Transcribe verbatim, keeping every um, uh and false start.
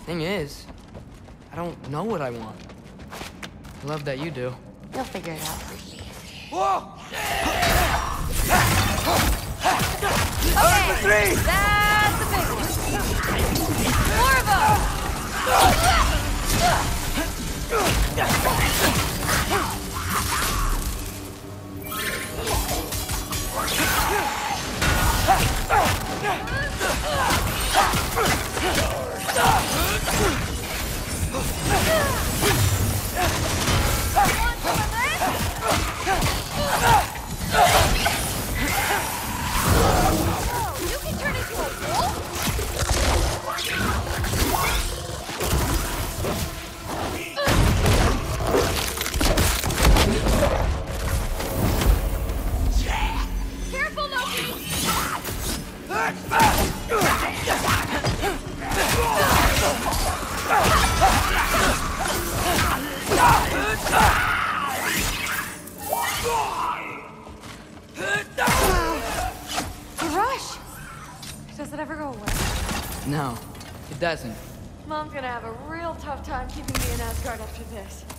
Thing is, I don't know what I want. I love that you do. You'll figure it out. Whoa! Okay, Three! that's the big one. More of them! You can turn into a wolf? Careful, Loki! Rush! Does it ever go away? No, it doesn't. Mom's gonna have a real tough time keeping me in Asgard after this.